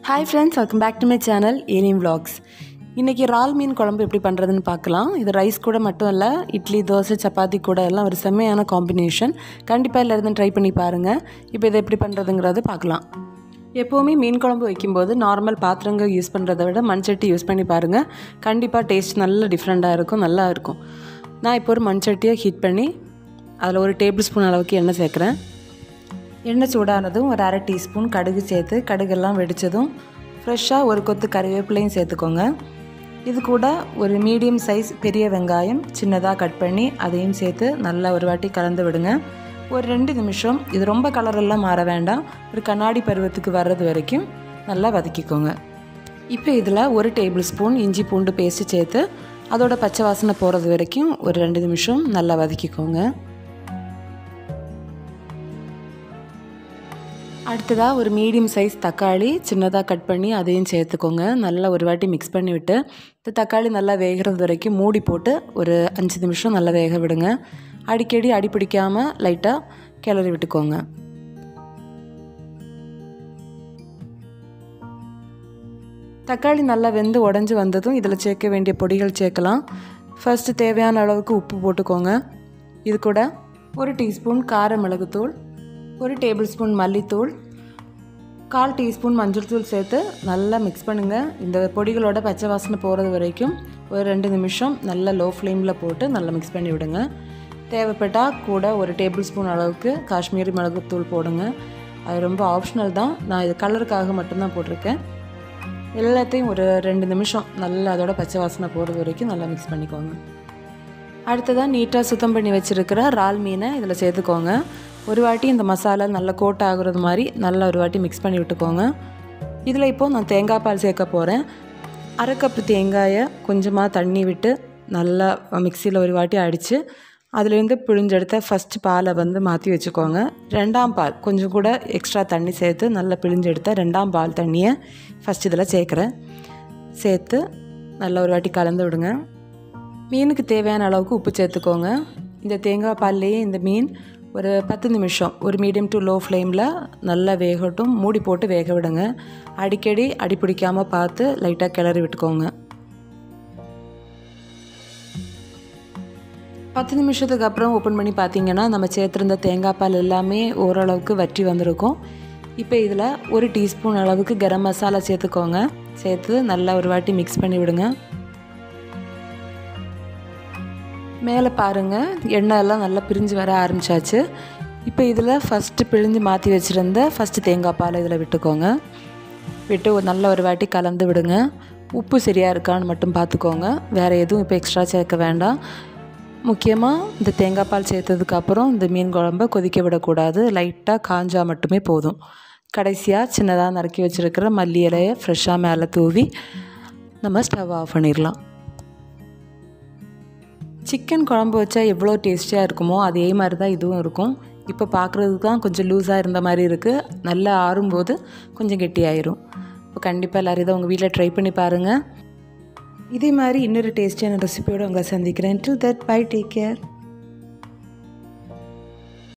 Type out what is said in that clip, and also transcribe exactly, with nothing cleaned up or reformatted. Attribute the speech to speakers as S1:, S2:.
S1: Hi friends, welcome back to my channel Alien Vlogs. இன்னைக்கு இறால் மீன் குழம்பு எப்படி பண்ணுறதுன்னு பார்க்கலாம். இது ரைஸ் கூட மட்டும் இல்லை, இட்லி தோசை சப்பாத்தி கூட எல்லாம் ஒரு செம்மையான காம்பினேஷன். கண்டிப்பாக எல்லாரும் ட்ரை பண்ணி பாருங்கள். இப்போ இதை எப்படி பண்ணுறதுங்கிறது பார்க்கலாம். எப்போவுமே மீன் குழம்பு வைக்கும்போது நார்மல் பாத்திரங்கள் யூஸ் பண்ணுறதை விட மண்சட்டி யூஸ் பண்ணி பாருங்கள். கண்டிப்பாக டேஸ்ட் நல்ல டிஃப்ரெண்ட்டாக இருக்கும், நல்லா இருக்கும். நான் இப்போ ஒரு மண்சட்டியை ஹீட் பண்ணி அதில் ஒரு டேபிள் ஸ்பூன் அளவுக்கு எண்ணெய் சேர்க்குறேன். எண்ணெய் சூடானதும் ஒரு அரை டீஸ்பூன் கடுகு சேர்த்து கடுகெல்லாம் வெடித்ததும் ஃப்ரெஷ்ஷாக ஒரு கொத்து கறிவேப்பிலையும் சேர்த்துக்கோங்க. இது கூட ஒரு மீடியம் சைஸ் பெரிய வெங்காயம் சின்னதாக கட் பண்ணி அதையும் சேர்த்து நல்லா ஒரு வாட்டி கலந்து விடுங்க. ஒரு ரெண்டு நிமிஷம், இது ரொம்ப கலரெல்லாம் மாற வேண்டாம், ஒரு கண்ணாடி பருவத்துக்கு வர்றது வரைக்கும் நல்லா வதக்கிக்கோங்க. இப்போ இதில் ஒரு டேபிள் ஸ்பூன் இஞ்சி பூண்டு பேஸ்ட்டு சேர்த்து அதோட பச்சை வாசனை போகிறது வரைக்கும் ஒரு ரெண்டு நிமிஷம் நல்லா வதக்கிக்கோங்க. அடுத்ததாக ஒரு மீடியம் சைஸ் தக்காளி சின்னதாக கட் பண்ணி அதையும் சேர்த்துக்கோங்க. நல்லா ஒரு வாட்டி மிக்ஸ் பண்ணி விட்டு இந்த தக்காளி நல்லா வேகிறது வரைக்கும் மூடி போட்டு ஒரு அஞ்சு நிமிஷம் நல்லா வேக விடுங்க. அடிக்கடி அடி பிடிக்காமல் லைட்டாக கிளறி விட்டுக்கோங்க. தக்காளி நல்லா வெந்து உடஞ்சி வந்ததும் இதில் சேர்க்க வேண்டிய பொடிகள் சேர்க்கலாம். ஃபர்ஸ்ட்டு தேவையான அளவுக்கு உப்பு போட்டுக்கோங்க. இது கூட ஒரு டீஸ்பூன் கார மிளகுத்தூள், ஒரு டேபிள் ஸ்பூன் மல்லித்தூள், கால் டீஸ்பூன் மஞ்சள் தூள் சேர்த்து நல்லா மிக்ஸ் பண்ணுங்கள். இந்த பொடிகளோட பச்சை வாசனை போகிறது வரைக்கும் ஒரு ரெண்டு நிமிஷம் நல்லா லோ ஃப்ளேமில் போட்டு நல்லா மிக்ஸ் பண்ணி விடுங்க. தேவைப்பட்டால் கூட ஒரு டேபிள் ஸ்பூன் அளவுக்கு காஷ்மீரி மிளகுத்தூள் போடுங்க. அது ரொம்ப ஆப்ஷனல் தான், நான் இது கலருக்காக மட்டும்தான் போட்டிருக்கேன். எல்லாத்தையும் ஒரு ரெண்டு நிமிஷம் நல்லா அதோட பச்சை வாசனை போகிறது வரைக்கும் நல்லா மிக்ஸ் பண்ணிக்கோங்க. அடுத்ததாக நீட்டாக சுத்தம் பண்ணி வச்சுருக்கிற இறால் மீனை இதில் சேர்த்துக்கோங்க. ஒரு வாட்டி இந்த மசாலா நல்லா கோட் ஆகுறது மாதிரி நல்லா ஒரு வாட்டி மிக்ஸ் பண்ணி விட்டுக்கோங்க. இதில் இப்போது நான் தேங்காய் பால் சேர்க்க போகிறேன். அரை கப்பு தேங்காயை கொஞ்சமாக தண்ணி விட்டு நல்லா மிக்சியில் ஒரு வாட்டி அடித்து அதுலேருந்து பிழிஞ்செடுத்த ஃபஸ்ட்டு பாலை வந்து மாற்றி வச்சுக்கோங்க. ரெண்டாம் பால் கொஞ்சம் கூட எக்ஸ்ட்ரா தண்ணி சேர்த்து நல்லா பிழிஞ்செடுத்த ரெண்டாம் பால் தண்ணியை ஃபஸ்ட் இதில் சேர்க்குறேன். சேர்த்து நல்லா ஒரு வாட்டி கலந்து விடுங்க. மீனுக்கு தேவையான அளவுக்கு உப்பு சேர்த்துக்கோங்க. இந்த தேங்காய் பால்லையே இந்த மீன் ஒரு பத்து நிமிஷம் ஒரு மீடியம் டு லோ ஃப்ளேமில் நல்லா வேகட்டும், மூடி போட்டு வேக விடுங்க. அடிக்கடி அடி பிடிக்காமல் பார்த்து லைட்டாக கிளறி விட்டுக்கோங்க. பத்து நிமிஷத்துக்கு அப்புறம் ஓப்பன் பண்ணி பார்த்தீங்கன்னா நம்ம சேர்த்துருந்த தேங்காய் பால் எல்லாமே ஓரளவுக்கு வற்றி வந்திருக்கும். இப்போ இதில் ஒரு டீஸ்பூன் அளவுக்கு கரம் மசாலா சேர்த்துக்கோங்க. சேர்த்து நல்லா ஒரு வாட்டி மிக்ஸ் பண்ணி விடுங்க. மேலே பாருங்கள், எண்ணெய் எல்லாம் நல்லா பிரிஞ்சு வர ஆரம்பித்தாச்சு. இப்போ இதில் ஃபஸ்ட்டு பிழிஞ்சு மாற்றி வச்சுருந்த ஃபஸ்ட்டு தேங்காய் பால் இதில் விட்டுக்கோங்க. விட்டு ஒரு நல்ல ஒரு வாட்டி கலந்து விடுங்க. உப்பு சரியாக இருக்கான்னு மட்டும் பார்த்துக்கோங்க. வேறு எதுவும் இப்போ எக்ஸ்ட்ரா சேர்க்க வேண்டாம். முக்கியமாக இந்த தேங்காய் பால் சேர்த்ததுக்கப்புறம் இந்த மீன் குழம்பை கொதிக்க விடக்கூடாது, லைட்டாக காஞ்சால் மட்டுமே போதும். கடைசியாக சின்னதாக நறுக்கி வச்சுருக்கிற மல்லி இலையை ஃப்ரெஷ்ஷாக மேலே தூவி நம்ம ஸ்டவ் ஆஃப் பண்ணிடலாம். சிக்கன் குழம்பு வச்சா எவ்வளோ டேஸ்டியாக இருக்குமோ அதே மாதிரி தான் இதுவும் இருக்கும். இப்போ பார்க்குறதுக்கு தான் கொஞ்சம் லூஸாக இருந்த மாதிரி இருக்குது, நல்லா ஆறும்போது கொஞ்சம் கெட்டியாயிரும். இப்போ கண்டிப்பாக எல்லோரும் இதை உங்கள் வீட்டில் ட்ரை பண்ணி பாருங்கள். இதே மாதிரி இன்னொரு டேஸ்டியான ரெசிபியோடு உங்களை சந்திக்கிறேன். Till that, bye, take care.